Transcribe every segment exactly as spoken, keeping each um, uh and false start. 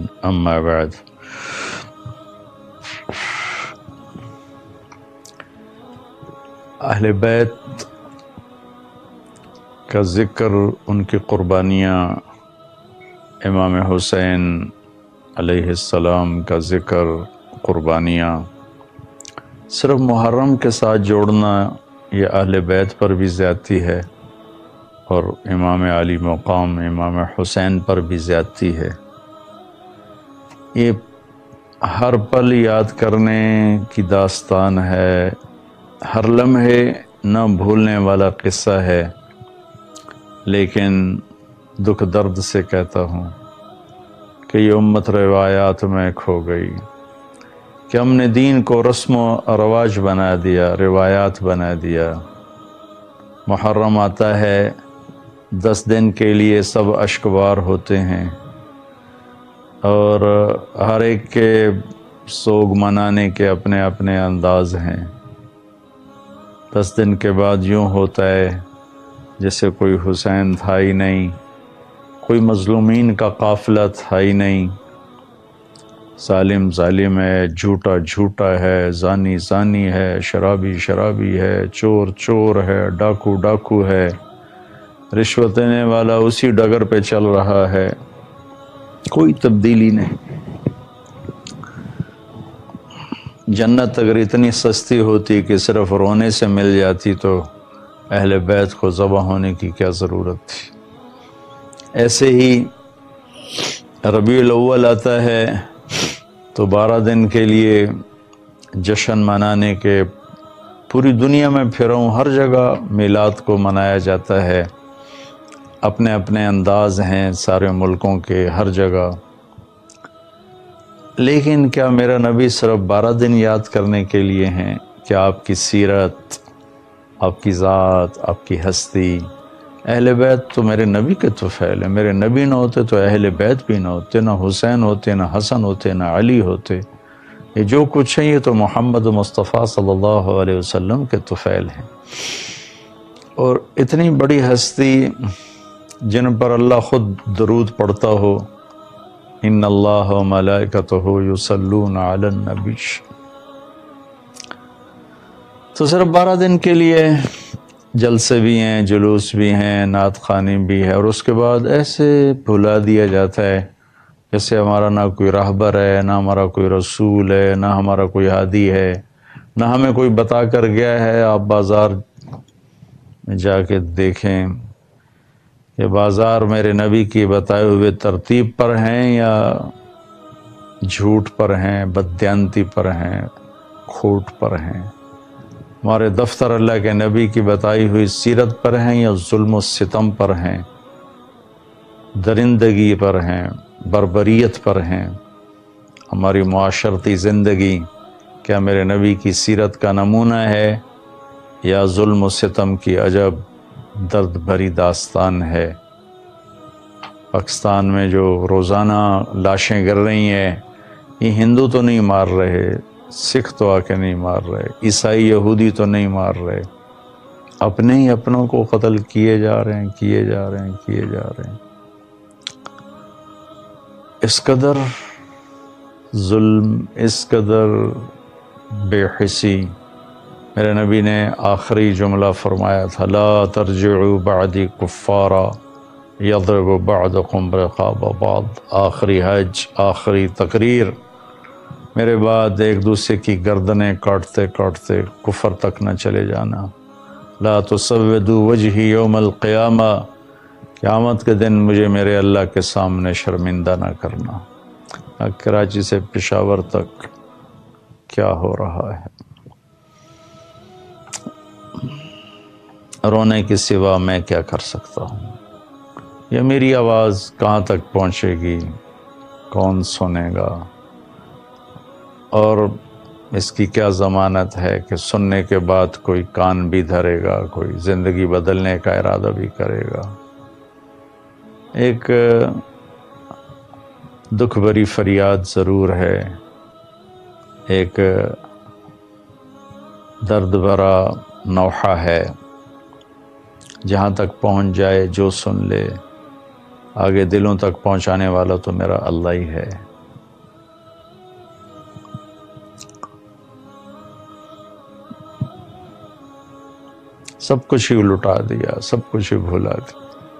اما بعد اہل بیت کا ذکر، ان کی قربانیاں، امام حسین علیہ السلام کا ذکر، قربانیاں صرف محرم کے ساتھ جوڑنا یہ اہل بیت پر بھی زیادتی ہے اور امام علی مقام امام حسین پر بھی زیادتی ہے۔ یہ ہر پل یاد کرنے کی داستان ہے، ہر لمحے نہ بھولنے والا قصہ ہے، لیکن دکھ درد سے کہتا ہوں کہ یہ امت روایات میں کھو گئی، کہ ہم نے دین کو رسم و رواج بنا دیا، روایات بنا دیا۔ محرم آتا ہے، دس دن کے لیے سب اشکبار ہوتے ہیں اور ہر ایک کے سوگ منانے کے اپنے اپنے انداز ہیں۔ دس دن کے بعد یوں ہوتا ہے جیسے کوئی حسین تھا ہی نہیں، کوئی مظلومین کا قافلہ تھا ہی نہیں، ظالم ظالم ہے، جھوٹا جھوٹا ہے، زانی زانی ہے، شرابی شرابی ہے، چور چور ہے، ڈاکو ڈاکو ہے، رشوت دینے والا اسی ڈگر پہ چل رہا ہے، کوئی تبدیلی نہیں۔ جنت اگر اتنی سستی ہوتی کہ صرف رونے سے مل جاتی تو اہل بیت کو ذبح ہونے کی کیا ضرورت تھی۔ ایسے ہی ربیع الاول آتا ہے تو بارہ دن کے لیے جشن منانے کے پوری دنیا میں پھروں، ہر جگہ میلاد کو منایا جاتا ہے، اپنے اپنے انداز ہیں سارے ملکوں کے، ہر جگہ۔ لیکن کیا میرا نبی صرف بارہ دن یاد کرنے کے لیے ہیں؟ کیا آپ کی سیرت، آپ کی ذات، آپ کی ہستی، اہل بیت تو میرے نبی کے طفیل ہیں، میرے نبی نہ ہوتے تو اہل بیت بھی نہ ہوتے، نہ حسین ہوتے، نہ حسن ہوتے، نہ علی ہوتے۔ یہ جو کچھ ہے یہ تو محمد مصطفیٰ صلی اللہ علیہ وسلم کے طفیل ہیں۔ اور اتنی بڑی ہستی جن پر اللہ خود درود پڑھتا ہو، ان اللہ و ملائکتہ یصلون علی النبی، تو صرف بارہ دن کے لیے جلسے بھی ہیں، جلوس بھی ہیں، نعت خوانی بھی ہے، اور اس کے بعد ایسے بھلا دیا جاتا ہے جیسے ہمارا نہ کوئی راہبر ہے، نہ ہمارا کوئی رسول ہے، نہ ہمارا کوئی ہادی ہے، نہ ہمیں کوئی بتا کر گیا ہے۔ آپ بازار میں جا کے دیکھیں کہ بازار میرے نبی کی بتائے ہوئے ترتیب پر ہیں یا جھوٹ پر ہیں، بددیانتی پر ہیں، کھوٹ پر ہیں۔ ہمارے دفتر اللہ کے نبی کی بتائی ہوئی سیرت پر ہیں یا ظلم و ستم پر ہیں، درندگی پر ہیں، بربریت پر ہیں۔ ہماری معاشرتی زندگی کیا میرے نبی کی سیرت کا نمونہ ہے یا ظلم و ستم کی عجب درد بھری داستان ہے؟ پاکستان میں جو روزانہ لاشیں گر رہی ہیں، یہ ہندو تو نہیں مار رہے، سکھ تو آ کے نہیں مار رہے، عیسائی یہودی تو نہیں مار رہے، اپنے ہی اپنوں کو قتل کیے جا رہے ہیں، کیے جا رہے ہیں، کیے جا رہے ہیں۔ اس قدر ظلم، اس قدر بے حسی، میرے نبی نے آخری جملہ فرمایا تھا، لا ترجعوا بعدی کفارا یضرب بعضکم رقاب بعض۔ آخری حج، آخری تقریر، میرے بعد ایک دوسرے کی گردنیں کاٹتے کاٹتے کفر تک نہ چلے جانا۔ لا تسودوا وجہی یوم القیامہ، قیامت کے دن مجھے میرے اللہ کے سامنے شرمندہ نہ کرنا۔ کراچی سے پشاور تک کیا ہو رہا ہے؟ رونے کے سوا میں کیا کر سکتا ہوں؟ یہ میری آواز کہاں تک پہنچے گی؟ کون سنے گا؟ اور اس کی کیا ضمانت ہے کہ سننے کے بعد کوئی کان بھی دھرے گا، کوئی زندگی بدلنے کا ارادہ بھی کرے گا؟ ایک دکھ بھری فریاد ضرور ہے، ایک درد بھرا نوحہ ہے، جہاں تک پہنچ جائے جو سن لے، آگے دلوں تک پہنچانے والا تو میرا اللہ ہی ہے۔ سب کچھ ہی لٹا دیا، سب کچھ ہی بھولا دیا۔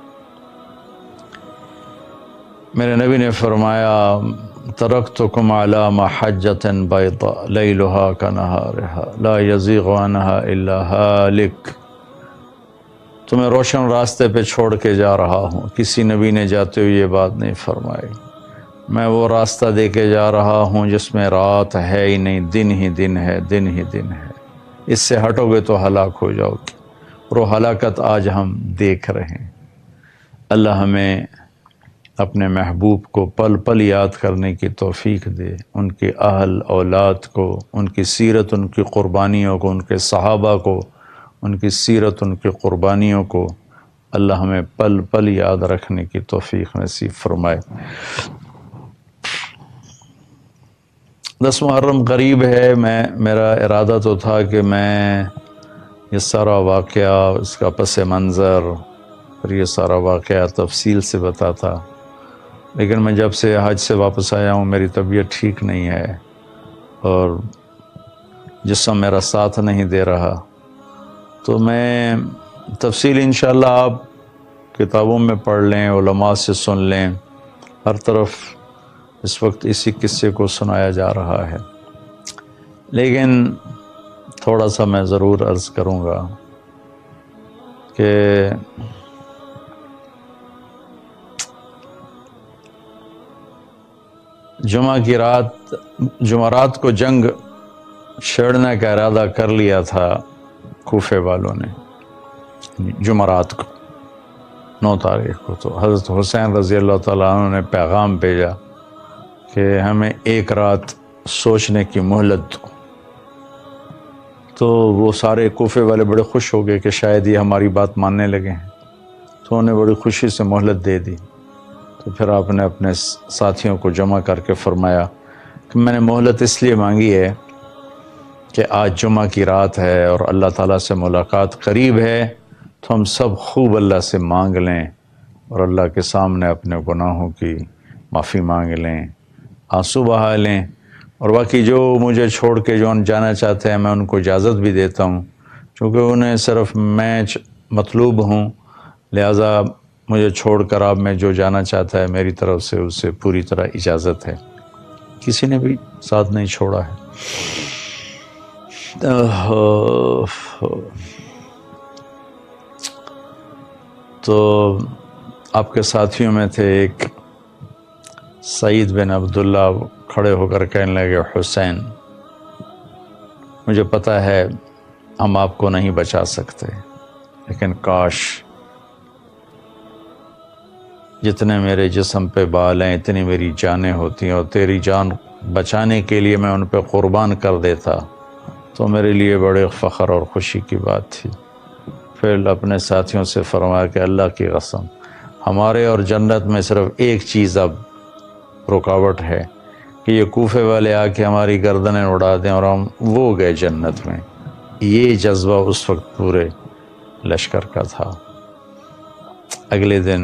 میرے نبی نے فرمایا ترکتکم علی محجۃ بیضاء لیلها کنہارها لا یزیغ عنها الا ہالک، تمہیں روشن راستے پہ چھوڑ کے جا رہا ہوں۔ کسی نبی نے جاتے ہوئے یہ بات نہیں فرمائی۔ میں وہ راستہ دے کے جا رہا ہوں جس میں رات ہے ہی نہیں، دن ہی دن ہے، دن ہی دن ہے۔ اس سے ہٹو گے تو ہلاک ہو جاؤ گے، اور وہ ہلاکت آج ہم دیکھ رہے ہیں۔ اللہ ہمیں اپنے محبوب کو پل پل یاد کرنے کی توفیق دے، ان کے اہل اولاد کو، ان کی سیرت، ان کی قربانیوں کو، ان کے صحابہ کو، ان کی سیرت، ان کی قربانیوں کو اللہ ہمیں پل پل یاد رکھنے کی توفیق نصیب فرمائے۔ دس محرم قریب ہے، میں میرا ارادہ تو تھا کہ میں یہ سارا واقعہ، اس کا پس منظر، اور یہ سارا واقعہ تفصیل سے بتاتا، لیکن میں جب سے حج سے واپس آیا ہوں میری طبیعت ٹھیک نہیں ہے اور جسم میرا ساتھ نہیں دے رہا، تو میں تفصیل انشاءاللہ آپ کتابوں میں پڑھ لیں، علماء سے سن لیں، ہر طرف اس وقت اسی قصے کو سنایا جا رہا ہے، لیکن تھوڑا سا میں ضرور عرض کروں گا کہ جمعہ کی رات، جمعرات کو جنگ چھیڑنے کا ارادہ کر لیا تھا کوفے والوں نے، جمعرات کو نو تاریخ کو، تو حضرت حسین رضی اللہ تعالیٰ عنہ نے پیغام بھیجا کہ ہمیں ایک رات سوچنے کی مہلت دو۔ تو وہ سارے کوفے والے بڑے خوش ہو گئے کہ شاید یہ ہماری بات ماننے لگے ہیں، تو انہوں نے بڑی خوشی سے مہلت دے دی۔ تو پھر آپ نے اپنے ساتھیوں کو جمع کر کے فرمایا کہ میں نے مہلت اس لیے مانگی ہے کہ آج جمعہ کی رات ہے اور اللہ تعالیٰ سے ملاقات قریب ہے، تو ہم سب خوب اللہ سے مانگ لیں اور اللہ کے سامنے اپنے گناہوں کی معافی مانگ لیں، آنسو بہا لیں، اور باقی جو مجھے چھوڑ کے جو جانا چاہتے ہیں میں ان کو اجازت بھی دیتا ہوں، چونکہ انہیں صرف میں مطلوب ہوں، لہٰذا مجھے چھوڑ کر آپ میں جو جانا چاہتا ہے میری طرف سے اسے پوری طرح اجازت ہے۔ کسی نے بھی ساتھ نہیں چھوڑا ہے۔ تو آپ کے ساتھیوں میں تھے ایک سعید بن عبداللہ، کھڑے ہو کر کہنے لگے حسین مجھے پتہ ہے ہم آپ کو نہیں بچا سکتے، لیکن کاش جتنے میرے جسم پہ بال ہیں اتنی میری جانیں ہوتی ہیں، اور تیری جان بچانے کے لیے میں ان پہ قربان کر دیتا تو میرے لیے بڑے فخر اور خوشی کی بات تھی۔ پھر اپنے ساتھیوں سے فرمایا کہ اللہ کی قسم ہمارے اور جنت میں صرف ایک چیز اب رکاوٹ ہے کہ یہ کوفے والے آ کے ہماری گردنیں اڑا دیں اور ہم وہ گئے جنت میں۔ یہ جذبہ اس وقت پورے لشکر کا تھا۔ اگلے دن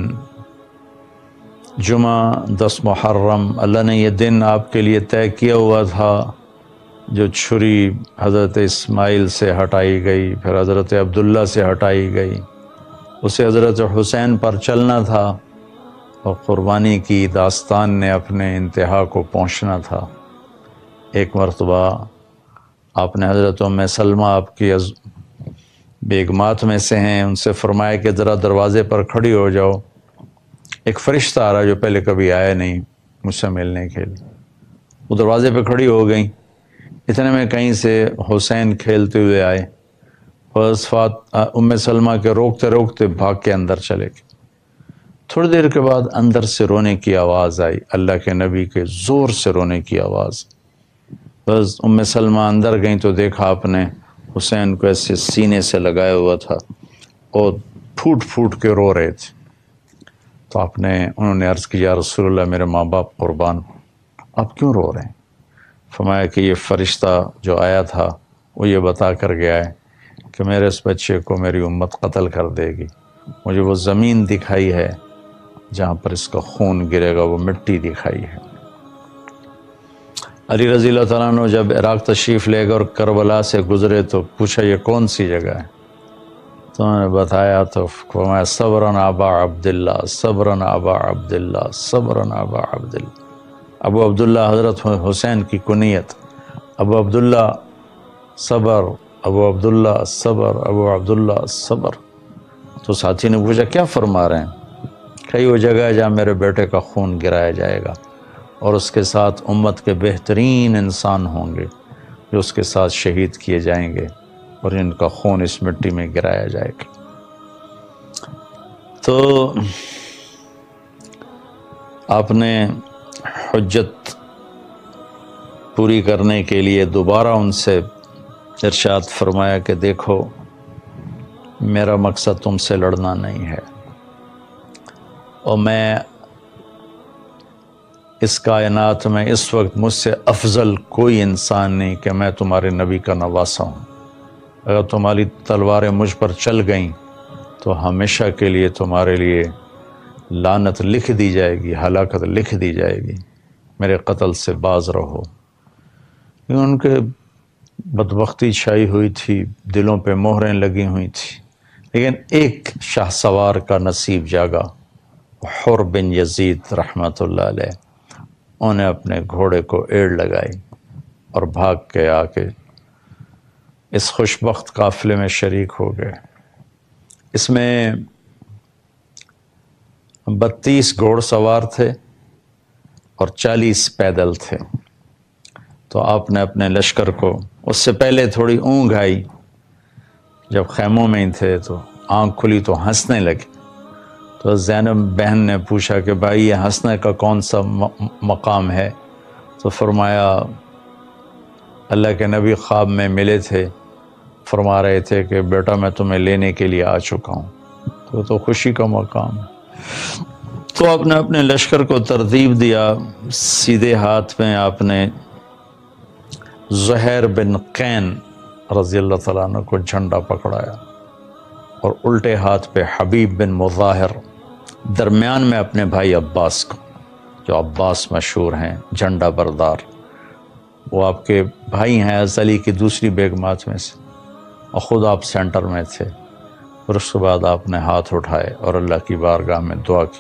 جمعہ دس محرم، اللہ نے یہ دن آپ کے لیے طے کیا ہوا تھا، جو چھری حضرت اسماعیل سے ہٹائی گئی، پھر حضرت عبداللہ سے ہٹائی گئی، اسے حضرت حسین پر چلنا تھا اور قربانی کی داستان نے اپنے انتہا کو پہنچنا تھا۔ ایک مرتبہ آپ نے حضرت ام سلمہ آپ کی بیگمات میں سے ہیں، ان سے فرمایا کہ ذرا دروازے پر کھڑی ہو جاؤ، ایک فرشتہ آ رہا جو پہلے کبھی آیا نہیں مجھ سے ملنے کے لیے۔ وہ دروازے پہ کھڑی ہو گئیں، اتنے میں کہیں سے حسین کھیلتے ہوئے آئے، فات ام سلمہ کے روکتے روکتے بھاگ کے اندر چلے گئے۔ تھوڑی دیر کے بعد اندر سے رونے کی آواز آئی، اللہ کے نبی کے زور سے رونے کی آواز۔ بس ام سلمہ اندر گئیں تو دیکھا آپ نے حسین کو ایسے سینے سے لگایا ہوا تھا اور پھوٹ پھوٹ کے رو رہے تھے۔ تو آپ نے انہوں نے عرض کی یا رسول اللہ میرے ماں باپ قربان، آپ کیوں رو رہے ہیں؟ فرمایا کہ یہ فرشتہ جو آیا تھا وہ یہ بتا کر گیا ہے کہ میرے اس بچے کو میری امت قتل کر دے گی، مجھے وہ زمین دکھائی ہے جہاں پر اس کا خون گرے گا، وہ مٹی دکھائی ہے۔ علی رضی اللہ تعالیٰ عنہ جب عراق تشریف لے گئے اور کربلا سے گزرے تو پوچھا یہ کون سی جگہ ہے؟ تو میں نے بتایا تو فرمایا صبرن ابا عبداللہ، صبرن ابا عبداللہ، صبرن ابا عبداللہ۔ ابو عبداللہ حضرت حسین کی کنیت، ابو عبداللہ صبر، ابو عبداللہ صبر، ابو عبداللہ صبر۔ تو ساتھی نے پوچھا کیا فرما رہے ہیں؟ کئی وہ جگہ ہے جہاں میرے بیٹے کا خون گرایا جائے گا اور اس کے ساتھ امت کے بہترین انسان ہوں گے جو اس کے ساتھ شہید کیے جائیں گے اور ان کا خون اس مٹی میں گرایا جائے گا۔ تو آپ نے حجت پوری کرنے کے لیے دوبارہ ان سے ارشاد فرمایا کہ دیکھو میرا مقصد تم سے لڑنا نہیں ہے، اور میں اس کائنات میں اس وقت مجھ سے افضل کوئی انسان نہیں کہ میں تمہارے نبی کا نواسا ہوں۔ اگر تمہاری تلواریں مجھ پر چل گئیں تو ہمیشہ کے لیے تمہارے لیے لعنت لکھ دی جائے گی، ہلاکت لکھ دی جائے گی، میرے قتل سے باز رہو۔ ان کے بدبختی چھائی ہوئی تھی، دلوں پہ مہریں لگی ہوئی تھی، لیکن ایک شاہ سوار کا نصیب جاگا، حر بن یزید رحمۃ اللہ علیہ۔ انہیں اپنے گھوڑے کو ایڑ لگائی اور بھاگ کے آ کے اس خوشبخت قافلے میں شریک ہو گئے۔ اس میں بتیس گھوڑ سوار تھے اور چالیس پیدل تھے۔ تو آپ نے اپنے لشکر کو، اس سے پہلے تھوڑی اونگ آئی، جب خیموں میں ہی تھے تو آنکھ کھلی تو ہنسنے لگے۔ تو زینب بہن نے پوچھا کہ بھائی یہ ہنسنے کا کون سا مقام ہے؟ تو فرمایا اللہ کے نبی خواب میں ملے تھے، فرما رہے تھے کہ بیٹا میں تمہیں لینے کے لیے آ چکا ہوں۔ تو تو خوشی کا مقام ہے۔ تو آپ نے اپنے لشکر کو ترتیب دیا، سیدھے ہاتھ میں آپ نے زہیر بن قین رضی اللہ تعالیٰ عنہ کو جھنڈا پکڑایا اور الٹے ہاتھ پہ حبیب بن مظاہر، درمیان میں اپنے بھائی عباس کو، جو عباس مشہور ہیں جھنڈا بردار، وہ آپ کے بھائی ہیں حضرت علی کی دوسری بیگمات میں سے، اور خود آپ سینٹر میں تھے۔ اور اس کے بعد آپ نے ہاتھ اٹھائے اور اللہ کی بارگاہ میں دعا کی،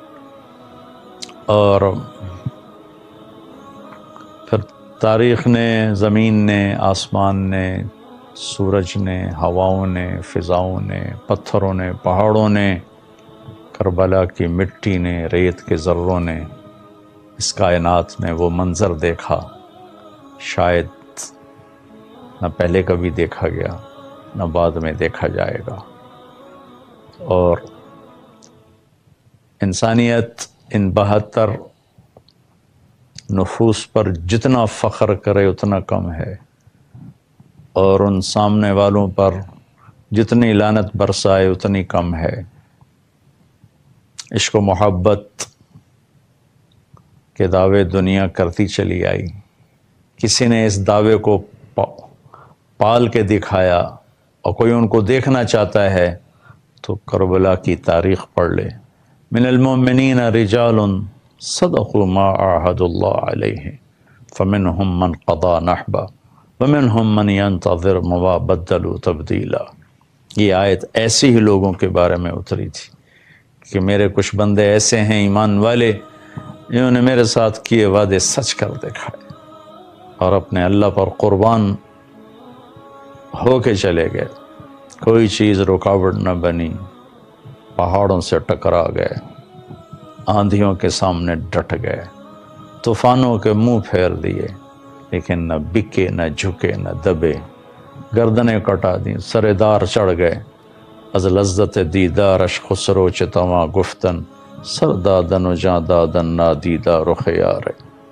اور پھر تاریخ نے، زمین نے، آسمان نے، سورج نے، ہواؤں نے، فضاؤں نے، پتھروں نے، پہاڑوں نے، کربلا کی مٹی نے، ریت کے ذروں نے، اس کائنات میں وہ منظر دیکھا شاید نہ پہلے کبھی دیکھا گیا نہ بعد میں دیکھا جائے گا۔ اور انسانیت ان بہتر نفوس پر جتنا فخر کرے اتنا کم ہے، اور ان سامنے والوں پر جتنی لعنت برسائے اتنی کم ہے۔ عشق و محبت کے دعوے دنیا کرتی چلی آئی، کسی نے اس دعوے کو پال کے دکھایا، اور کوئی ان کو دیکھنا چاہتا ہے تو کربلا کی تاریخ پڑھ لے۔ من المؤمنین رجال صدقوا ما عاهدوا الله علیہ فمنهم من قضى نحبه ومنهم من ينتظر وما بدلوا تبدیلا۔ یہ آیت ایسے ہی لوگوں کے بارے میں اتری تھی کہ میرے کچھ بندے ایسے ہیں ایمان والے جنہوں نے میرے ساتھ کیے وعدے سچ کر دکھائے اور اپنے اللہ پر قربان ہو کے چلے گئے، کوئی چیز رکاوٹ نہ بنی، پہاڑوں سے ٹکرا گئے، آندھیوں کے سامنے ڈٹ گئے، طوفانوں کے منہ پھیر دیے، لیکن نہ بکے نہ جھکے نہ دبے، گردنیں کٹا دیں، سردار چڑھ گئے، از لذت دیدارش خسرو چتواں گفتن سردادن و جاں دادن نادیدہ رخ یار۔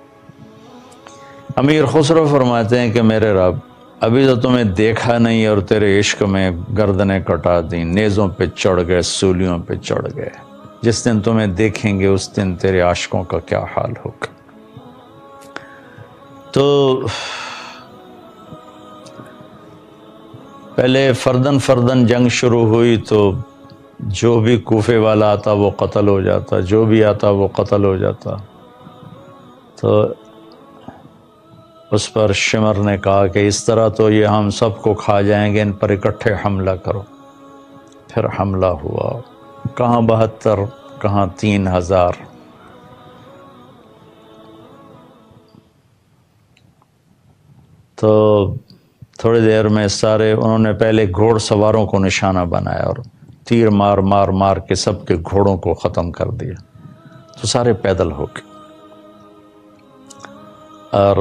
امیر خسرو فرماتے ہیں کہ میرے رب ابھی تو تمہیں دیکھا نہیں اور تیرے عشق میں گردنیں کٹا دیں، نیزوں پہ چڑھ گئے، سولیوں پہ چڑھ گئے، جس دن تمہیں دیکھیں گے اس دن تیرے عاشقوں کا کیا حال ہوگا۔ تو پہلے فردن فردن جنگ شروع ہوئی تو جو بھی کوفے والا آتا وہ قتل ہو جاتا، جو بھی آتا وہ قتل ہو جاتا۔ تو اس پر شمر نے کہا کہ اس طرح تو یہ ہم سب کو کھا جائیں گے، ان پر اکٹھے حملہ کرو۔ پھر حملہ ہوا، کہاں بہتر کہاں تین ہزار۔ تو تھوڑی دیر میں سارے انہوں نے پہلے گھوڑ سواروں کو نشانہ بنایا اور تیر مار مار مار کے سب کے گھوڑوں کو ختم کر دیا، تو سارے پیدل ہو گئے۔ اور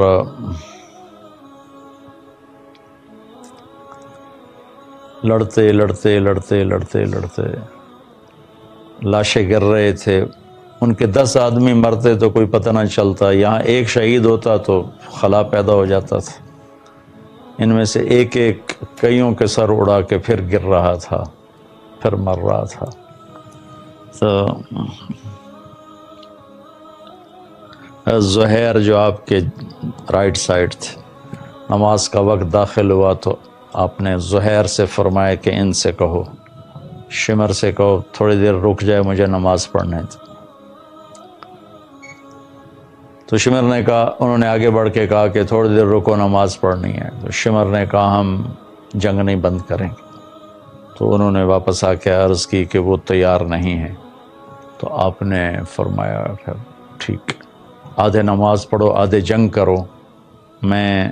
لڑتے لڑتے لڑتے لڑتے لڑتے لاشیں گر رہے تھے، ان کے دس آدمی مرتے تو کوئی پتہ نہ چلتا، یہاں ایک شہید ہوتا تو خلا پیدا ہو جاتا تھا، ان میں سے ایک ایک کئیوں کے سر اڑا کے پھر گر رہا تھا، پھر مر رہا تھا۔ تو زہیر جو آپ کے رائٹ سائڈ تھے، نماز کا وقت داخل ہوا تو آپ نے زہیر سے فرمایا کہ ان سے کہو، شمر سے کہو تھوڑی دیر رک جائے، مجھے نماز پڑھنے دو۔ تو شمر نے کہا، انہوں نے آگے بڑھ کے کہا کہ تھوڑی دیر رکو، نماز پڑھنی ہے۔ تو شمر نے کہا ہم جنگ نہیں بند کریں گے۔ تو انہوں نے واپس آ کے عرض کی کہ وہ تیار نہیں ہے۔ تو آپ نے فرمایا پھر ٹھیک، آدھے نماز پڑھو آدھے جنگ کرو، میں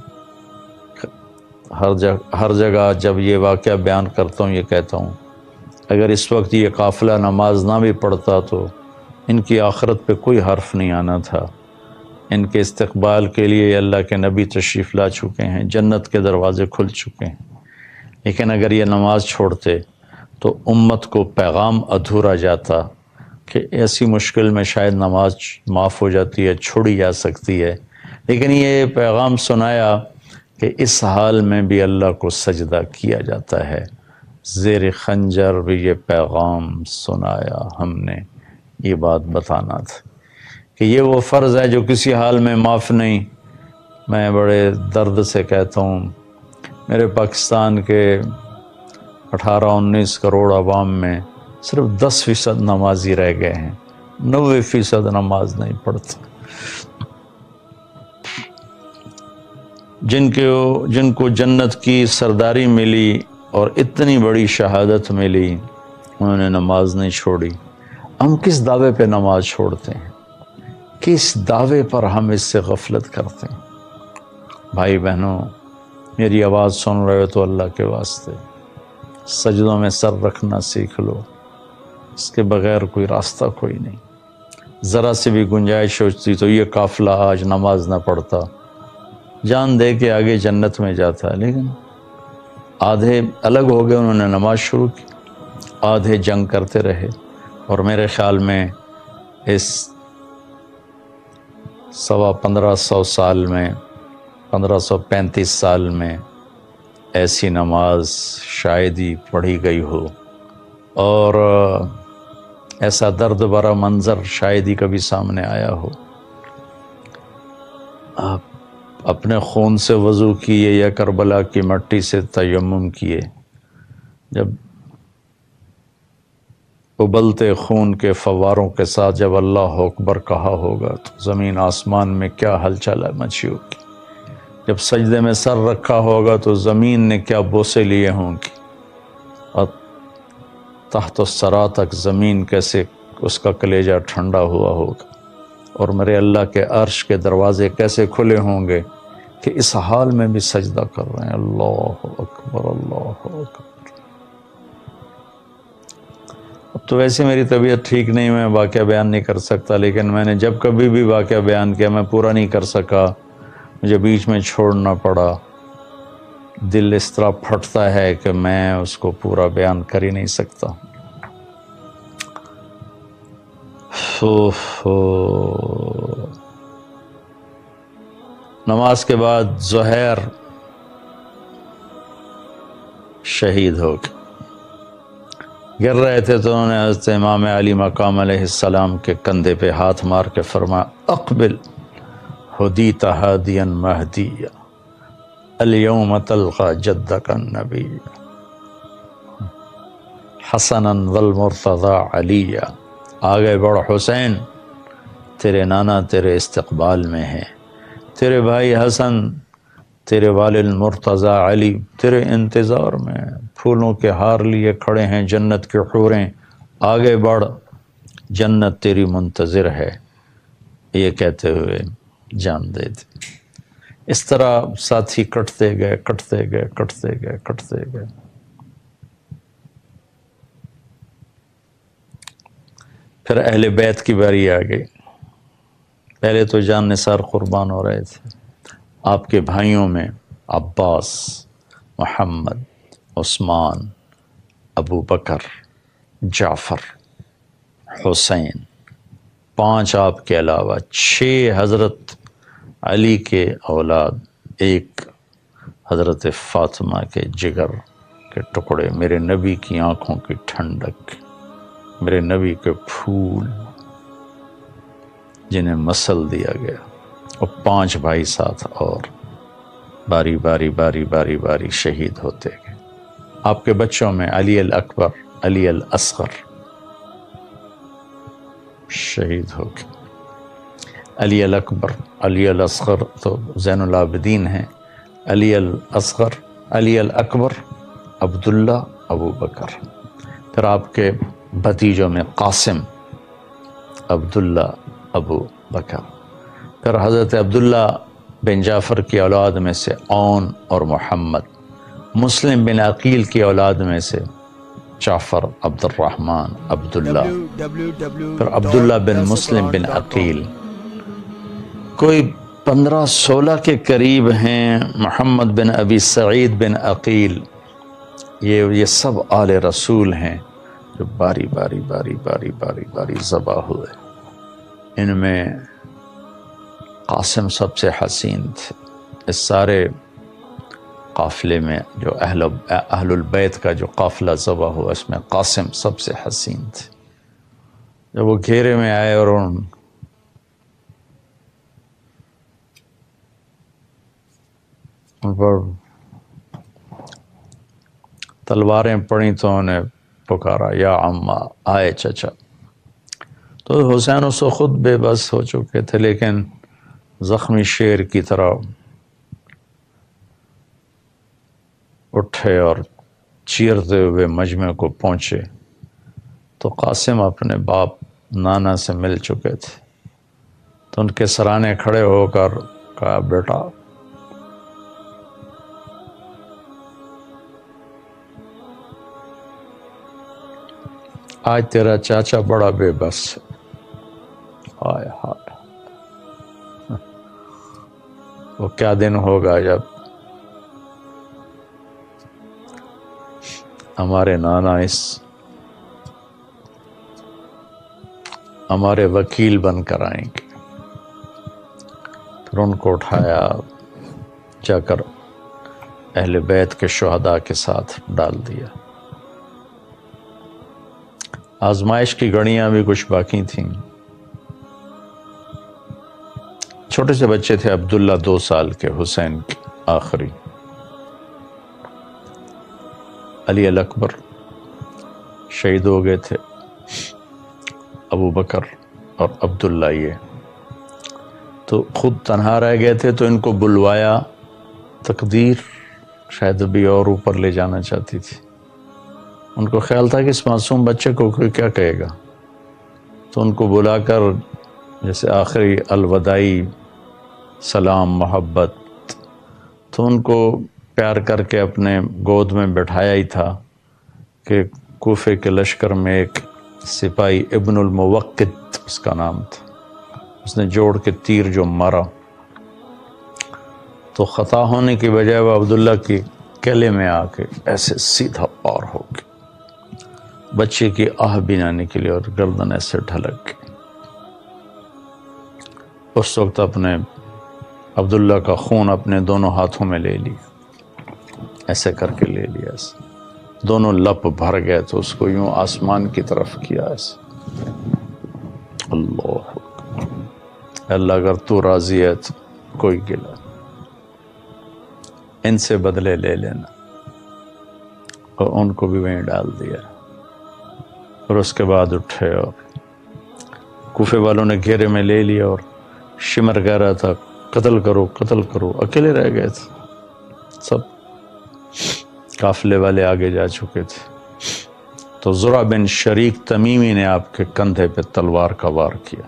ہر جگہ ہر جگہ جب یہ واقعہ بیان کرتا ہوں یہ کہتا ہوں، اگر اس وقت یہ قافلہ نماز نہ بھی پڑھتا تو ان کی آخرت پہ کوئی حرف نہیں آنا تھا، ان کے استقبال کے لیے اللہ کے نبی تشریف لا چکے ہیں، جنت کے دروازے کھل چکے ہیں۔ لیکن اگر یہ نماز چھوڑتے تو امت کو پیغام ادھورا جاتا کہ ایسی مشکل میں شاید نماز معاف ہو جاتی ہے، چھوڑی جا سکتی ہے، لیکن یہ پیغام سنایا کہ اس حال میں بھی اللہ کو سجدہ کیا جاتا ہے۔ زیر خنجر بھی یہ پیغام سنایا ہم نے، یہ بات بتانا تھا کہ یہ وہ فرض ہے جو کسی حال میں معاف نہیں۔ میں بڑے درد سے کہتا ہوں، میرے پاکستان کے اٹھارہ انیس کروڑ عوام میں صرف دس فیصد نمازی رہ گئے ہیں، نوے فیصد نماز نہیں پڑھتے۔ جن کو جن کو جنت کی سرداری ملی اور اتنی بڑی شہادت ملی، انہوں نے نماز نہیں چھوڑی۔ ہم کس دعوے پہ نماز چھوڑتے ہیں؟ کس دعوے پر ہم اس سے غفلت کرتے ہیں؟ بھائی بہنوں، میری آواز سن رہے ہو تو اللہ کے واسطے سجدوں میں سر رکھنا سیکھ لو، اس کے بغیر کوئی راستہ کوئی نہیں۔ ذرا سے بھی گنجائش ہوتی تو یہ قافلہ آج نماز نہ پڑھتا، جان دے کے آگے جنت میں جاتا، لیکن آدھے الگ ہو گئے، انہوں نے نماز شروع کی، آدھے جنگ کرتے رہے۔ اور میرے خیال میں اس سوا پندرہ سو سال میں پندرہ سو پینتیس سال میں ایسی نماز شاید ہی پڑھی گئی ہو، اور ایسا درد بھرا منظر شاید ہی کبھی سامنے آیا ہو۔ آپ اپنے خون سے وضو کیے یا کربلا کی مٹی سے تیمم کیے، جب ابلتے خون کے فواروں کے ساتھ جب اللہ اکبر کہا ہوگا تو زمین آسمان میں کیا ہلچل مچی ہوگی، جب سجدے میں سر رکھا ہوگا تو زمین نے کیا بوسے لیے ہوں گی، اور تحت الثری تک زمین کیسے اس کا کلیجہ ٹھنڈا ہوا ہوگا، اور میرے اللہ کے عرش کے دروازے کیسے کھلے ہوں گے کہ اس حال میں بھی سجدہ کر رہے ہیں۔ اللہ اکبر، اللہ اکبر۔ اب تو ویسے میری طبیعت ٹھیک نہیں، میں واقعہ بیان نہیں کر سکتا، لیکن میں نے جب کبھی بھی واقعہ بیان کیا میں پورا نہیں کر سکا، مجھے بیچ میں چھوڑنا پڑا۔ دل اس طرح پھٹتا ہے کہ میں اس کو پورا بیان کر ہی نہیں سکتا۔ نماز کے بعد زہیر شہید ہو گئے، گر رہے تھے تو انہوں نے حضرت امام علی مقام علیہ السلام کے کندھے پہ ہاتھ مار کے فرمایا، اقبل ہدیت ہادیا مہدیا الیوم تلقى جدک النبی حسنا والمرتضی علیا۔ آگے بڑھ حسین، تیرے نانا تیرے استقبال میں ہے، تیرے بھائی حسن تیرے والد مرتضی علی تیرے انتظار میں پھولوں کے ہار لیے کھڑے ہیں، جنت کے حوریں آگے بڑھ، جنت تیری منتظر ہے، یہ کہتے ہوئے جان دے دی۔ اس طرح ساتھی کٹتے گئے کٹتے گئے کٹتے گئے کٹتے گئے۔ پھر اہل بیت کی باری آ گئی۔ پہلے تو جان نثار قربان ہو رہے تھے، آپ کے بھائیوں میں عباس، محمد، عثمان، ابو بکر، جعفر، حسین، پانچ آپ کے علاوہ چھ حضرت علی کے اولاد، ایک حضرت فاطمہ کے جگر کے ٹکڑے، میرے نبی کی آنکھوں کی ٹھنڈک، میرے نبی کے پھول جنہیں مسل دیا گیا، اور پانچ بھائی ساتھ اور باری باری باری باری باری شہید ہوتے گئے۔ آپ کے بچوں میں علی الاکبر، علی الاصغر شہید ہو گئے۔ علی الاکبر، علی الاصغر تو زین العابدین ہیں، علی الاصغر، علی الاکبر، عبداللہ، ابو بکر۔ پھر آپ کے بھتیجوں میں قاسم، عبداللہ، ابو بکر۔ پھر حضرت عبداللہ بن جعفر کی اولاد میں سے اون اور محمد، مسلم بن عقیل کی اولاد میں سے جعفر، عبد الرحمن، عبداللہ، پھر عبداللہ بن مسلم بن عقیل، کوئی پندرہ سولہ کے قریب ہیں، محمد بن ابی سعید بن عقیل، یہ یہ سب آل رسول ہیں جو باری باری باری باری باری باری ذبح ہوئے۔ ان میں قاسم سب سے حسین تھے۔ اس سارے قافلے میں جو اہل اہل البیت کا جو قافلہ ذبح ہوا، اس میں قاسم سب سے حسین تھے۔ جب وہ گھیرے میں آئے اور ان ان پر تلواریں پڑیں تو انہیں پکارا، یا عمّا، آئے چچا۔ تو حسین اس کو خود بے بس ہو چکے تھے، لیکن زخمی شیر کی طرح اٹھے اور چیرتے ہوئے مجمع کو پہنچے تو قاسم اپنے باپ نانا سے مل چکے تھے، تو ان کے سرانے کھڑے ہو کر کہا، بیٹا آج تیرا چاچا بڑا بے بس ہے۔ ہائے ہائے، وہ کیا دن ہوگا جب ہمارے نانا اس ہمارے وکیل بن کر آئیں گے۔ پھر ان کو اٹھایا، جا کر اہل بیت کے شہداء کے ساتھ ڈال دیا۔ آزمائش کی گھڑیاں بھی کچھ باقی تھیں۔ چھوٹے سے بچے تھے عبداللہ، دو سال کے، حسین کے آخری۔ علی الاکبر شہید ہو گئے تھے، ابو بکر اور عبداللہ یہ تو خود تنہا رہ گئے تھے، تو ان کو بلوایا، تقدیر شاید ابھی اور اوپر لے جانا چاہتی تھی۔ ان کو خیال تھا کہ اس معصوم بچے کو کوئی کیا کہے گا، تو ان کو بلا کر جیسے آخری الوداعی سلام، محبت، تو ان کو پیار کر کے اپنے گود میں بٹھایا ہی تھا کہ کوفے کے لشکر میں ایک سپاہی ابن الموقد اس کا نام تھا، اس نے جوڑ کے تیر جو مارا تو خطا ہونے کی بجائے وہ عبداللہ کی کیلے میں آ کے ایسے سیدھا پار ہو گیا، بچے کی آہ بھی نہ نکلی اور گردن ایسے ڈھلک گئی۔ اس وقت اپنے عبداللہ کا خون اپنے دونوں ہاتھوں میں لے لی، ایسے کر کے لے لیا، ایسے دونوں لپ بھر گئے، تو اس کو یوں آسمان کی طرف کیا ایسے، اللہ اللہ اگر تو راضی ہے تو کوئی گلا، ان سے بدلے لے لینا، اور ان کو بھی وہیں ڈال دیا۔ اور اس کے بعد اٹھے اور کوفے والوں نے گھیرے میں لے لیا، اور شمر کہہ رہا تھا قتل کرو قتل کرو، اکیلے رہ گئے تھے، سب قافلے والے آگے جا چکے تھے، تو زرع بن شریک تمیمی نے آپ کے کندھے پہ تلوار کا وار کیا،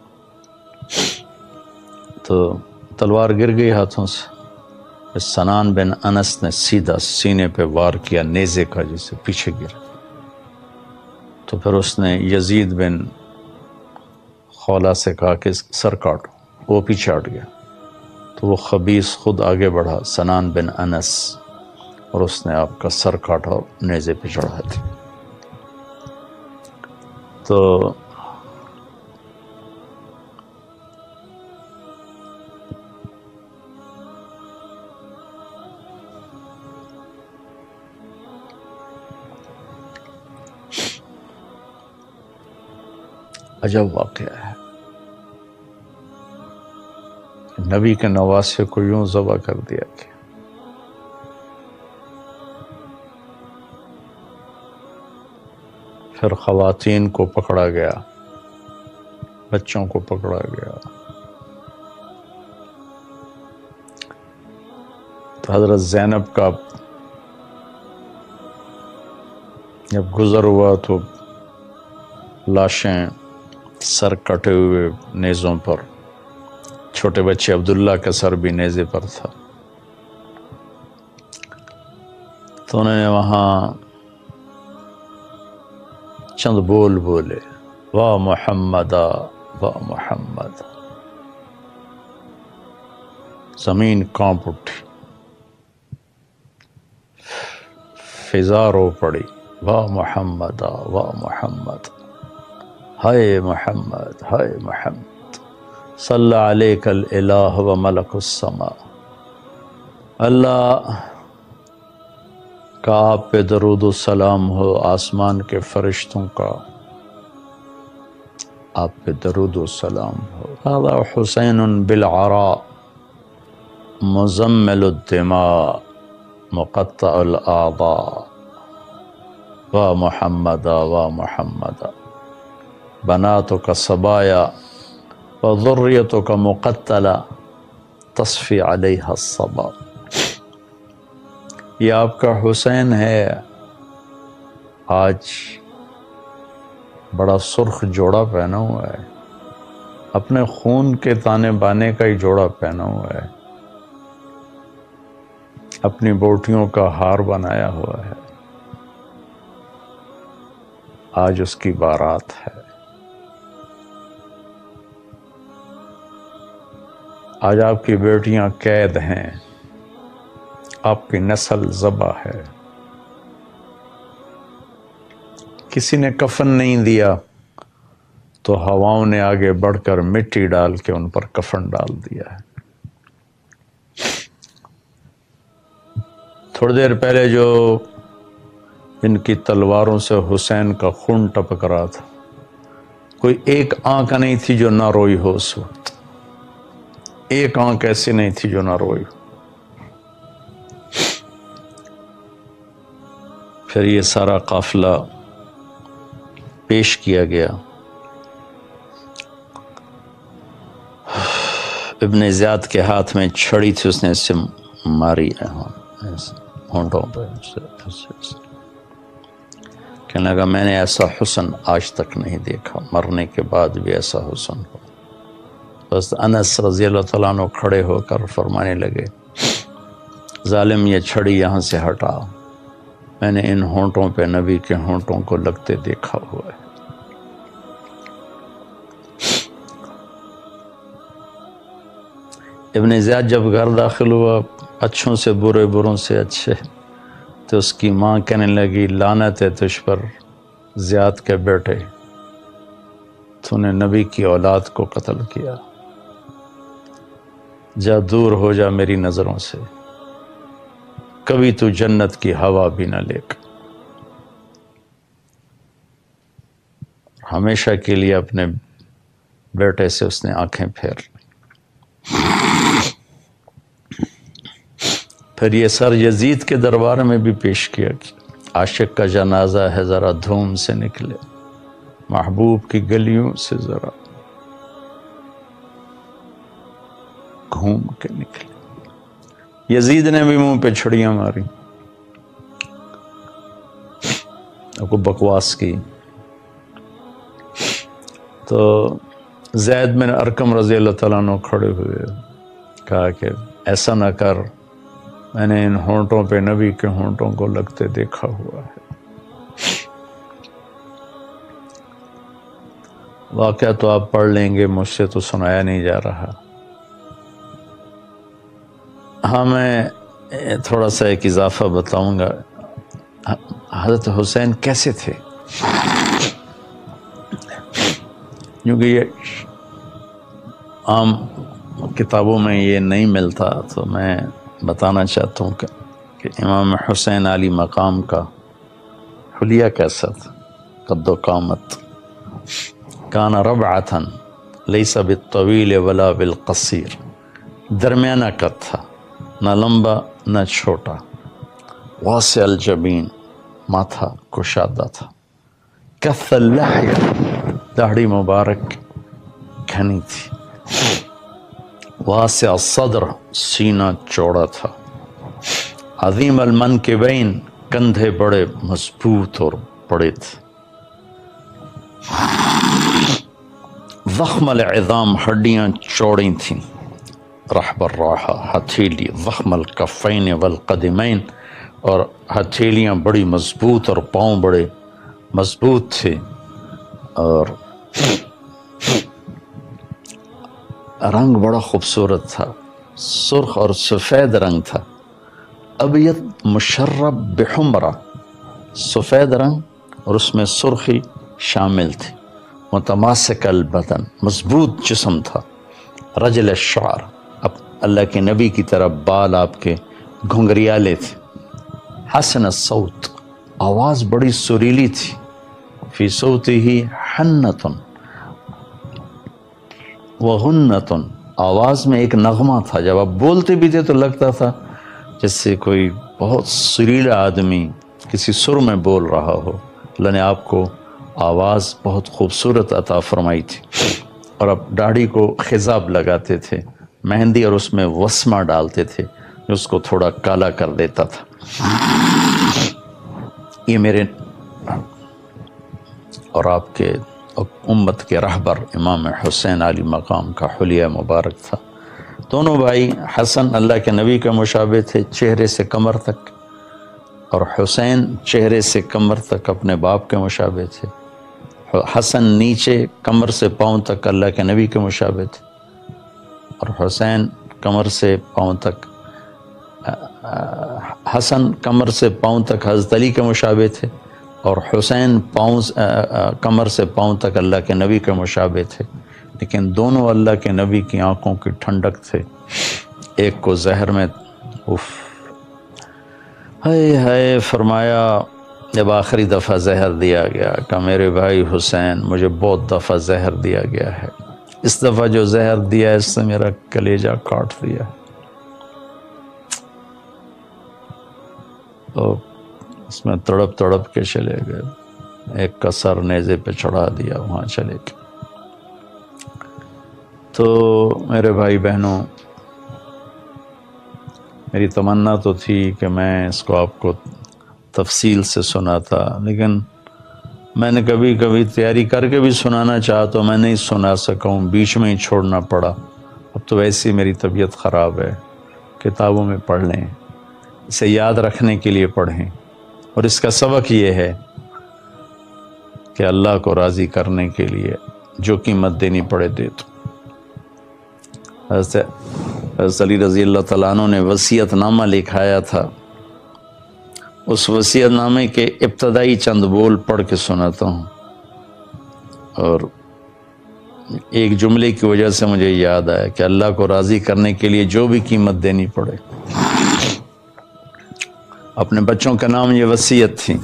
تو تلوار گر گئی ہاتھوں سے۔ سنان بن انس نے سیدھا سینے پہ وار کیا نیزے کا، جسے پیچھے گر، تو پھر اس نے یزید بن خولہ سے کہا کہ سر کاٹو، وہ پیچھے ہٹ گیا، تو وہ خبیث خود آگے بڑھا، سنان بن انس، اور اس نے آپ کا سر کاٹا اور نیزے پہ چڑھا دیا۔ تو عجب واقعہ ہے، نبی کے نواسے کو یوں ذبح کر دیا گیا۔ پھر خواتین کو پکڑا گیا، بچوں کو پکڑا گیا۔ تو حضرت زینب کا جب گزر ہوا تو لاشیں سر کٹے ہوئے نیزوں پر، چھوٹے بچے عبداللہ کا سر بھی نیزے پر تھا، تو انہوں نے وہاں چند بول بولے، واہ محمدا واہ محمد، زمین کانپ اٹھی، فضا رو پڑی، واہ محمدا واہ محمد، ہائے محمد ہائے محمد، صلی علیک الالہ و ملک السماء، اللہ کا آپ پہ درود و سلام ہو، آسمان کے فرشتوں کا آپ پہ درود و سلام ہو۔ هذا حسین بالعراء مزمل الدماء مقطع الاعضاء، وا محمدا وا محمدا، بناتک صبایا وذریتک مقتلہ تصفی علیہا الصبا۔ یہ آپ کا حسین ہے، آج بڑا سرخ جوڑا پہنا ہوا ہے، اپنے خون کے تانے بانے کا ہی جوڑا پہنا ہوا ہے، اپنی بوٹیوں کا ہار بنایا ہوا ہے، آج اس کی بارات ہے، آج آپ کی بیٹیاں قید ہیں، آپ کی نسل ذبح ہے، کسی نے کفن نہیں دیا تو ہواؤں نے آگے بڑھ کر مٹی ڈال کے ان پر کفن ڈال دیا ہے۔ تھوڑی دیر پہلے جو ان کی تلواروں سے حسین کا خون ٹپک رہا تھا، کوئی ایک آنکھ نہیں تھی جو نہ روئی ہو اس وقت، ایک آنکھ ایسی نہیں تھی جو نہ روئی ہو۔ پھر یہ سارا قافلہ پیش کیا گیا، ابن زیاد کے ہاتھ میں چھڑی تھی، اس نے اس سے ماری ہونٹوں پہ، کہنے لگا میں نے ایسا حسن آج تک نہیں دیکھا، مرنے کے بعد بھی ایسا حسن ہو۔ بس انس رضی اللہ تعالیٰ عنہ کھڑے ہو کر فرمانے لگے، ظالم یہ چھڑی یہاں سے ہٹا، میں نے ان ہونٹوں پہ نبی کے ہونٹوں کو لگتے دیکھا ہوا ہے۔ ابن زیاد جب گھر داخل ہوا، اچھوں سے برے، بروں سے اچھے، تو اس کی ماں کہنے لگی لعنت ہے تجھ پر زیاد کے بیٹے، تو نے نبی کی اولاد کو قتل کیا، جا دور ہو جا میری نظروں سے، کبھی تو جنت کی ہوا بھی نہ لے کر۔ ہمیشہ کے لیے اپنے بیٹے سے اس نے آنکھیں پھیر لی۔ پھر یہ سر یزید کے دربار میں بھی پیش کیا کہ عاشق کا جنازہ ہے، ذرا دھوم سے نکلے، محبوب کی گلیوں سے ذرا گھوم کے نکلے۔ یزید نے بھی منہ پہ چھڑیاں ماری، کو بکواس کی. تو زید بن ارقم رضی اللہ تعالیٰ عنہ کھڑے ہوئے، کہا کہ ایسا نہ کر، میں نے ان ہونٹوں پہ نبی کے ہونٹوں کو لگتے دیکھا ہوا ہے. واقعہ تو آپ پڑھ لیں گے، مجھ سے تو سنایا نہیں جا رہا. ہاں میں تھوڑا سا ایک اضافہ بتاؤں گا. حضرت حسین کیسے تھے؟ کیونکہ یہ عام کتابوں میں یہ نہیں ملتا، تو میں بتانا چاہتا ہوں کہ کہ امام حسین علی مقام کا حلیہ کیسا تھا. قد و قامت، کان ربعتاً لیس بالطویل ولا بالقصیر، درمیانہ قد تھا، نہ لمبا نہ چھوٹا. واسع الجبین، ماتھا کشادہ تھا. کث اللحیہ، داڑھی مبارک گھنی تھی. واسع الصدر، سینہ چوڑا تھا. عظیم المنکبین، کندھے بڑے مضبوط اور بڑے تھے. ضخم العظام، ہڈیاں چوڑی تھیں. رحب الراحہ، ہتھیلی. ضخم الکفین والقدمین، اور ہتھیلیاں بڑی مضبوط اور پاؤں بڑے مضبوط تھے. اور رنگ بڑا خوبصورت تھا، سرخ اور سفید رنگ تھا. ابیض مشرب بحمرہ، سفید رنگ اور اس میں سرخی شامل تھی. متماسک البدن، مضبوط جسم تھا. رجل الشعر، اب اللہ کے نبی کی طرح بال آپ کے گھنگریالے تھے. حسن الصوت، آواز بڑی سریلی تھی. فی صوتہ حنۃ وغنۃ، آواز میں ایک نغمہ تھا. جب آپ بولتے بھی تھے تو لگتا تھا جس سے کوئی بہت سریلا آدمی کسی سر میں بول رہا ہو. اللہ نے آپ کو آواز بہت خوبصورت عطا فرمائی تھی. اور اب داڑھی کو خضاب لگاتے تھے، مہندی اور اس میں وسمہ ڈالتے تھے جو اس کو تھوڑا کالا کر دیتا تھا. یہ میرے اور آپ کے امت کے رہبر امام حسین علی مقام کا حلیہ مبارک تھا. دونوں بھائی، حسن اللہ کے نبی کا مشابہ تھے چہرے سے کمر تک، اور حسین چہرے سے کمر تک اپنے باپ کے مشابہ تھے. حسن نیچے کمر سے پاؤں تک اللہ کے نبی کے مشابہ تھے، اور حسین کمر سے پاؤں تک حسن کمر سے پاؤں تک حضرت علی کے مشابہ تھے، اور حسین پاؤں کمر سے پاؤں تک اللہ کے نبی کے مشابہ تھے. لیکن دونوں اللہ کے نبی کی آنکھوں کی ٹھنڈک تھے. ایک کو زہر میں اف ہائے ہائے فرمایا جب آخری دفعہ زہر دیا گیا کہ میرے بھائی حسین مجھے بہت دفعہ زہر دیا گیا ہے، اس دفعہ جو زہر دیا ہے اس نے میرا کلیجہ کاٹ دیا. تو اس میں تڑپ تڑپ کے چلے گئے. ایک کا سر نیزے پہ چڑھا دیا، وہاں چلے گئے. تو میرے بھائی بہنوں، میری تمنا تو تھی کہ میں اس کو آپ کو تفصیل سے سناتا، لیکن میں نے کبھی کبھی تیاری کر کے بھی سنانا چاہا تو میں نہیں سنا سکا ہوں، بیچ میں ہی چھوڑنا پڑا. اب تو ویسے میری طبیعت خراب ہے. کتابوں میں پڑھ لیں، اسے یاد رکھنے کے لیے پڑھیں. اور اس کا سبق یہ ہے کہ اللہ کو راضی کرنے کے لیے جو قیمت دینی پڑے دے تو. حضرت علی رضی اللہ تعالیٰ عنہ نے وصیت نامہ لکھایا تھا. اس وصیت نامے کے ابتدائی چند بول پڑھ کے سناتا ہوں، اور ایک جملے کی وجہ سے مجھے یاد آیا کہ اللہ کو راضی کرنے کے لیے جو بھی قیمت دینی پڑے. اپنے بچوں کا نام یہ وصیت تھی: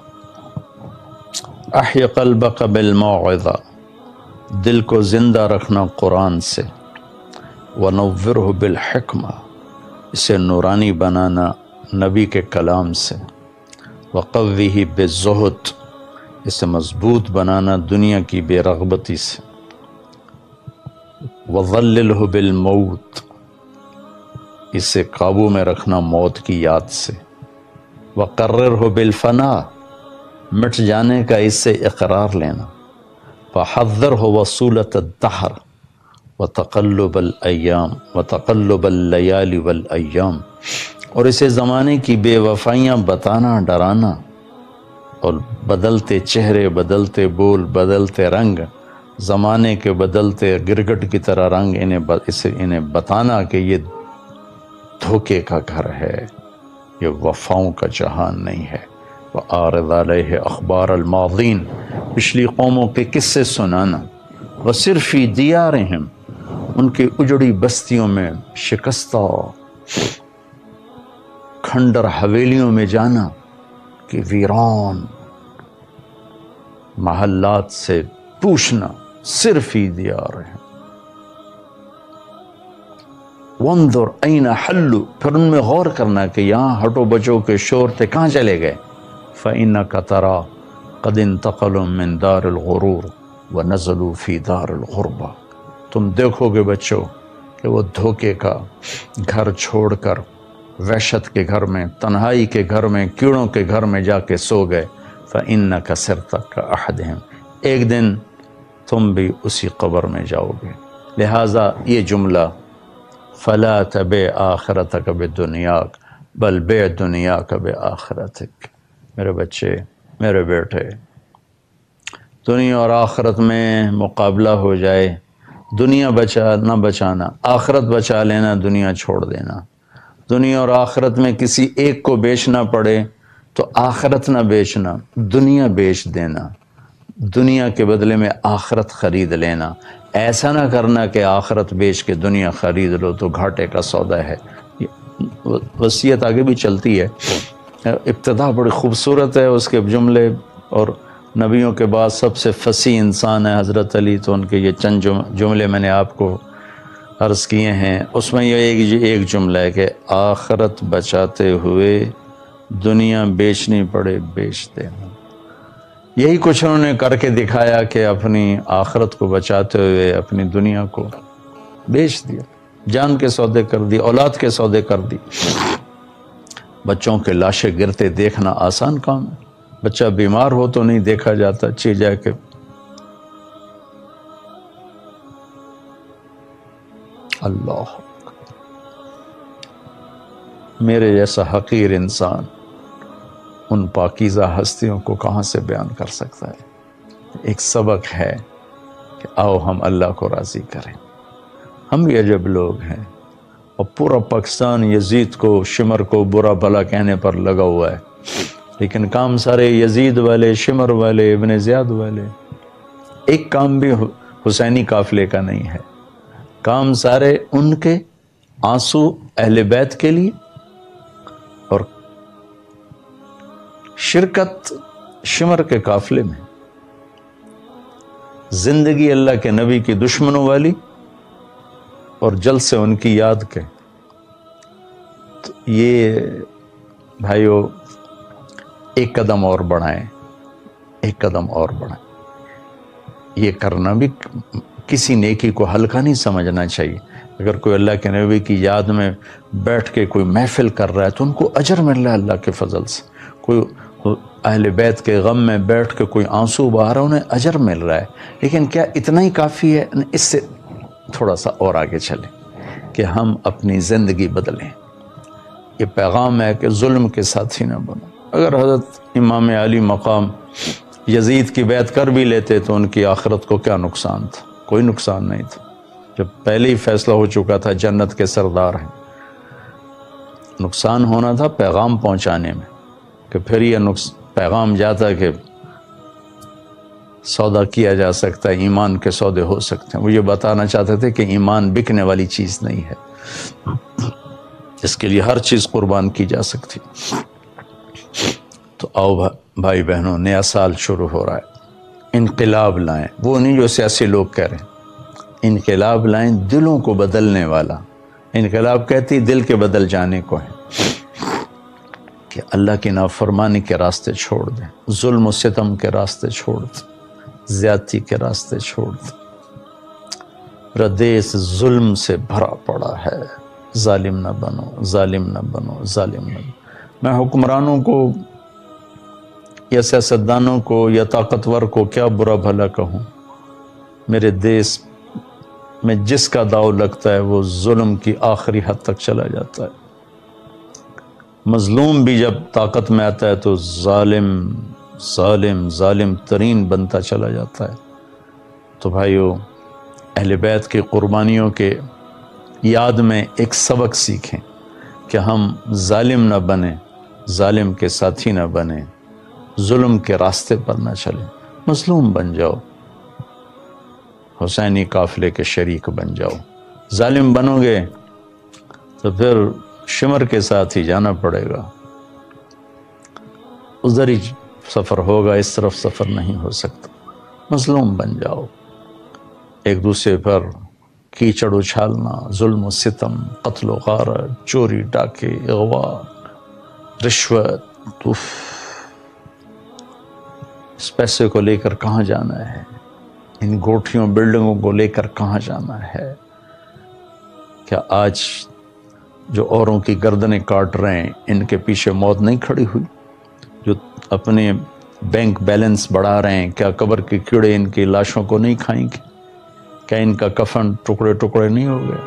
احی قلبک بالموعظہ، دل کو زندہ رکھنا قرآن سے. ونورہ بالحکمہ، اسے نورانی بنانا نبی کے کلام سے. وقویہ بالزہد، اسے مضبوط بنانا دنیا کی بے رغبتی سے. وظللہ بالموت، اسے قابو میں رکھنا موت کی یاد سے، وقررہ بالفنا، مٹ جانے کا اس سے اقرار لینا، فحذرہ وصولۃ الدہر وتقلب الایام وتقلب اللیالی والایام، اور اسے زمانے کی بے وفائیاں بتانا، ڈرانا، اور بدلتے چہرے، بدلتے بول، بدلتے رنگ، زمانے کے بدلتے گرگٹ کی طرح رنگ، انہیں اسے انہیں بتانا کہ یہ دھوکے کا گھر ہے، یہ وفاؤں کا جہان نہیں ہے۔ وَآرِضْ عَلَيْهِ أَخْبَارَ الْمَاضِينَ، پچھلی قوموں کے قصے سنانا، وَسِرْ فِي دِيَارِهِمْ، ان کی اجڑی بستیوں میں، شکستہ کھنڈر حویلیوں میں جانا کہ ویران محلات سے پوچھنا، صرف فی دیارہم، وانظر این حلوا، پھر ان میں غور کرنا کہ یہاں ہٹو بچوں کے شور تھے، کہاں چلے گئے؟ فإنک تری قد انتقلوا من دار الغرور ونزلوا فی دار الغربہ، تم دیکھو گے بچوں کہ وہ دھوکے کا گھر چھوڑ کر وحشت کے گھر میں، تنہائی کے گھر میں، کیڑوں کے گھر میں جا کے سو گئے۔ فإنک صرت کأحدہم، ایک دن تم بھی اسی قبر میں جاؤ گے۔ لہٰذا یہ جملہ فلا تبع آخرتک بدنیاک بل بع دنیاک بآخرتک، میرے بچے، میرے بیٹے، دنیا اور آخرت میں مقابلہ ہو جائے، دنیا بچا نہ بچانا، آخرت بچا لینا، دنیا چھوڑ دینا۔ دنیا اور آخرت میں کسی ایک کو بیچنا پڑے تو آخرت نہ بیچنا، دنیا بیچ دینا، دنیا کے بدلے میں آخرت خرید لینا۔ ایسا نہ کرنا کہ آخرت بیچ کے دنیا خرید لو تو گھاٹے کا سودا ہے۔ وصیت آگے بھی چلتی ہے، ابتدا بڑی خوبصورت ہے اس کے جملے، اور نبیوں کے بعد سب سے فصیح انسان ہے حضرت علی، تو ان کے یہ چند جملے میں نے آپ کو عرض کیے ہیں۔ اس میں یہ ایک ایک جملہ ہے کہ آخرت بچاتے ہوئے دنیا بیچنی پڑے بیچ دینا۔ یہی کچھ انہوں نے کر کے دکھایا کہ اپنی آخرت کو بچاتے ہوئے اپنی دنیا کو بیچ دیا، جان کے سودے کر دی، اولاد کے سودے کر دی۔ بچوں کے لاشیں گرتے دیکھنا آسان کام ہے، بچہ بیمار ہو تو نہیں دیکھا جاتا، چی جائے کہ اللہ، میرے جیسا حقیر انسان ان پاکیزہ ہستیوں کو کہاں سے بیان کر سکتا ہے؟ ایک سبق ہے کہ آؤ ہم اللہ کو راضی کریں۔ ہم بھی عجب لوگ ہیں، اور پورا پاکستان یزید کو، شمر کو برا بھلا کہنے پر لگا ہوا ہے، لیکن کام سارے یزید والے، شمر والے، ابن زیاد والے، ایک کام بھی حسینی قافلے کا نہیں ہے۔ کام سارے ان کے آنسو اہل بیت کے لیے، اور شرکت شمر کے قافلے میں، زندگی اللہ کے نبی کی دشمنوں والی، اور جلد سے ان کی یاد کے۔ تو یہ بھائیو ایک قدم اور بڑھائیں، ایک قدم اور بڑھائیں۔ یہ کرنا بھی کسی نیکی کو ہلکا نہیں سمجھنا چاہیے۔ اگر کوئی اللہ کے نبی کی یاد میں بیٹھ کے کوئی محفل کر رہا ہے تو ان کو اجر مل رہا ہے اللہ کے فضل سے۔ کوئی اہل بیت کے غم میں بیٹھ کے کوئی آنسو بہا رہا ہے، انہیں اجر مل رہا ہے۔ لیکن کیا اتنا ہی کافی ہے؟ اس سے تھوڑا سا اور آگے چلیں کہ ہم اپنی زندگی بدلیں۔ یہ پیغام ہے کہ ظلم کے ساتھی نہ بنو۔ اگر حضرت امام علی مقام یزید کی بیعت کر بھی لیتے تو ان کی آخرت کو کیا نقصان تھا؟ کوئی نقصان نہیں تھا، جب پہلے ہی فیصلہ ہو چکا تھا جنت کے سردار ہیں۔ نقصان ہونا تھا پیغام پہنچانے میں، کہ پھر یہ پیغام جاتا کہ سودا کیا جا سکتا ہے، ایمان کے سودے ہو سکتے ہیں۔ وہ یہ بتانا چاہتے تھے کہ ایمان بکنے والی چیز نہیں ہے، اس کے لیے ہر چیز قربان کی جا سکتی۔ تو آؤ بھائی بہنوں، نیا سال شروع ہو رہا ہے، انقلاب لائیں۔ وہ نہیں جو سیاسی لوگ کہہ رہے ہیں، انقلاب لائیں دلوں کو بدلنے والا۔ انقلاب کہتی دل کے بدل جانے کو ہے، کہ اللہ کی نافرمانی کے راستے چھوڑ دیں، ظلم و ستم کے راستے چھوڑ دیں، زیادتی کے راستے چھوڑ دیں۔ میرا دیس ظلم سے بھرا پڑا ہے، ظالم نہ بنو، ظالم نہ بنو، ظالم نہ بنو۔ میں حکمرانوں کو یا سیاستدانوں کو یا طاقتور کو کیا برا بھلا کہوں؟ میرے دیس میں جس کا داؤ لگتا ہے وہ ظلم کی آخری حد تک چلا جاتا ہے۔ مظلوم بھی جب طاقت میں آتا ہے تو ظالم ظالم ظالم ترین بنتا چلا جاتا ہے۔ تو بھائیو، اہل بیت کی قربانیوں کے یاد میں ایک سبق سیکھیں کہ ہم ظالم نہ بنیں، ظالم کے ساتھی نہ بنیں، ظلم کے راستے پر نہ چلیں، مظلوم بن جاؤ، حسینی قافلے کے شریک بن جاؤ۔ ظالم بنو گے تو پھر شمر کے ساتھ ہی جانا پڑے گا، ادھر ہی سفر ہوگا، اس طرف سفر نہیں ہو سکتا۔ مظلوم بن جاؤ، ایک دوسرے پر کیچڑ اچھالنا، ظلم و ستم، قتل و غارت، چوری ڈاکے، اغوا، رشوت، اف، اس پیسے کو لے کر کہاں جانا ہے؟ ان گوٹھیوں بلڈنگوں کو لے کر کہاں جانا ہے؟ کیا آج جو اوروں کی گردنیں کاٹ رہے ہیں ان کے پیچھے موت نہیں کھڑی ہوئی؟ جو اپنے بینک بیلنس بڑھا رہے ہیں، کیا قبر کے کیڑے ان کی لاشوں کو نہیں کھائیں گے؟ کیا ان کا کفن ٹکڑے ٹکڑے نہیں ہو گئے؟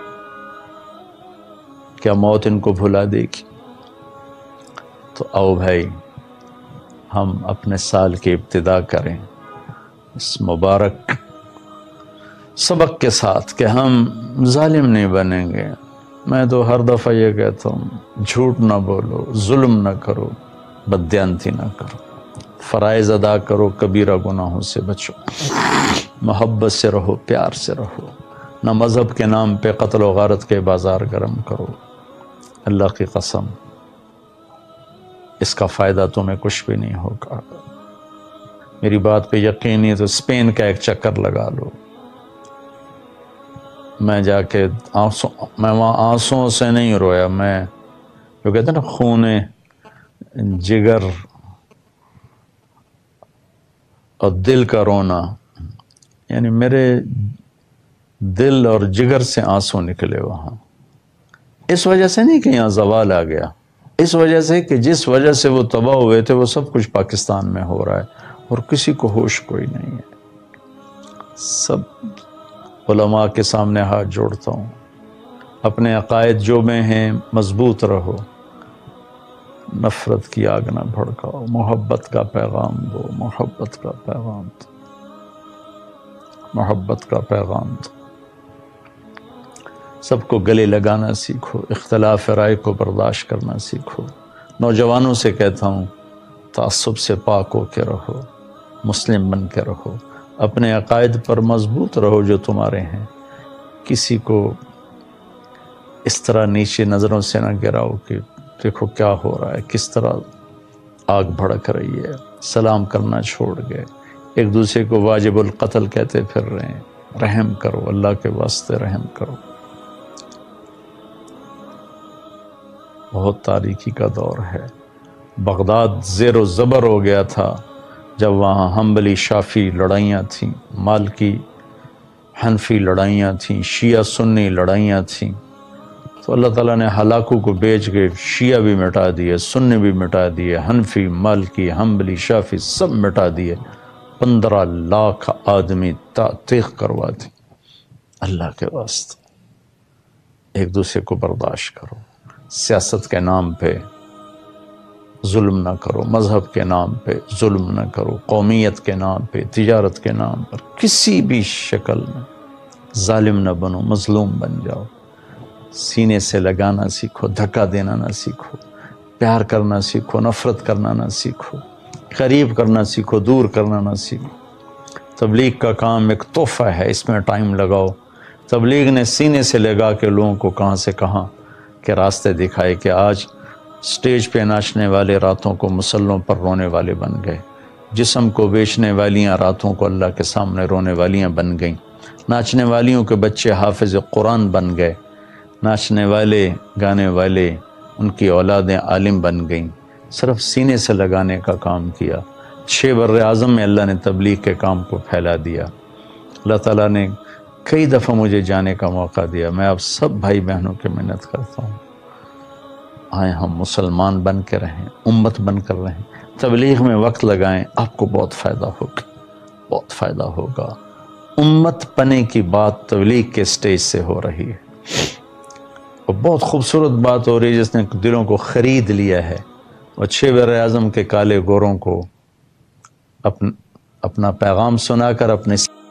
کیا موت ان کو بھلا دے گی؟ تو آؤ بھائی، ہم اپنے سال کی ابتدا کریں اس مبارک سبق کے ساتھ کہ ہم ظالم نہیں بنیں گے۔ میں تو ہر دفعہ یہ کہتا ہوں، جھوٹ نہ بولو، ظلم نہ کرو، بددیانتی نہ کرو، فرائض ادا کرو، کبیرہ گناہوں سے بچو، محبت سے رہو، پیار سے رہو، نہ مذہب کے نام پہ قتل و غارت کے بازار گرم کرو۔ اللہ کی قسم اس کا فائدہ تمہیں کچھ بھی نہیں ہوگا۔ میری بات پہ یقین نہیں تو اسپین کا ایک چکر لگا لو۔ میں جا کے آنسوں میں وہاں آنسوں سے نہیں رویا، میں جو کہتے ہیں نا خون جگر اور دل کا رونا، یعنی میرے دل اور جگر سے آنسوں نکلے وہاں۔ اس وجہ سے نہیں کہ یہاں زوال آ گیا، اس وجہ سے کہ جس وجہ سے وہ تباہ ہوئے تھے وہ سب کچھ پاکستان میں ہو رہا ہے اور کسی کو ہوش کوئی نہیں ہے۔ سب علماء کے سامنے ہاتھ جوڑتا ہوں، اپنے عقائد جو میں ہیں مضبوط رہو، نفرت کی آگ نہ بھڑکاؤ، محبت کا پیغام دو، محبت کا پیغام دو، محبت کا پیغام دو۔ سب کو گلے لگانا سیکھو، اختلاف رائے کو برداشت کرنا سیکھو۔ نوجوانوں سے کہتا ہوں، تعصب سے پاک ہو کے رہو، مسلم بن کے رہو، اپنے عقائد پر مضبوط رہو جو تمہارے ہیں، کسی کو اس طرح نیچے نظروں سے نہ گراؤ کہ دیکھو کیا ہو رہا ہے، کس طرح آگ بھڑک رہی ہے۔ سلام کرنا چھوڑ گئے، ایک دوسرے کو واجب القتل کہتے پھر رہے ہیں۔ رحم کرو، اللہ کے واسطے رحم کرو۔ بہت تاریکی کا دور ہے، بغداد زیر و زبر ہو گیا تھا جب وہاں حنبلی شافی لڑائیاں تھیں، مالکی حنفی لڑائیاں تھیں، شیعہ سنی لڑائیاں تھیں، تو اللہ تعالیٰ نے ہلاکو کو بیچ کے شیعہ بھی مٹا دیے، سنی بھی مٹا دیے، حنفی، مالکی، حنبلی، شافی سب مٹا دیے، پندرہ لاکھ آدمی تیغ کروا دی۔ اللہ کے واسطے ایک دوسرے کو برداشت کرو، سیاست کے نام پہ ظلم نہ کرو، مذہب کے نام پہ ظلم نہ کرو، قومیت کے نام پہ، تجارت کے نام پر کسی بھی شکل میں ظالم نہ بنو، مظلوم بن جاؤ۔ سینے سے لگانا سیکھو، دھکا دینا نہ سیکھو، پیار کرنا سیکھو، نفرت کرنا نہ سیکھو، قریب کرنا سیکھو، دور کرنا نہ سیکھو۔ تبلیغ کا کام ایک تحفہ ہے، اس میں ٹائم لگاؤ۔ تبلیغ نے سینے سے لگا کے لوگوں کو کہاں سے کہاں کے راستے دکھائے کہ آج سٹیج پہ ناچنے والے راتوں کو مسلوں پر رونے والے بن گئے، جسم کو بیچنے والیاں راتوں کو اللہ کے سامنے رونے والیاں بن گئیں، ناچنے والیوں کے بچے حافظ قرآن بن گئے، ناچنے والے گانے والے ان کی اولادیں عالم بن گئیں۔ صرف سینے سے لگانے کا کام کیا، چھ بر اعظم میں اللہ نے تبلیغ کے کام کو پھیلا دیا۔ اللہ تعالیٰ نے کئی دفعہ مجھے جانے کا موقع دیا. میں آپ سب بھائی بہنوں کی منت کرتا ہوں، آئیں ہم مسلمان بن کے رہیں، امت بن کر رہیں، تبلیغ میں وقت لگائیں، آپ کو بہت فائدہ ہوگا، بہت فائدہ ہوگا. امت پنے کی بات تبلیغ کے سٹیج سے ہو رہی ہے، اور بہت خوبصورت بات ہو رہی ہے جس نے دلوں کو خرید لیا ہے. اور چھ بر اعظم کے کالے گوروں کو اپنا اپنا پیغام سنا کر اپنے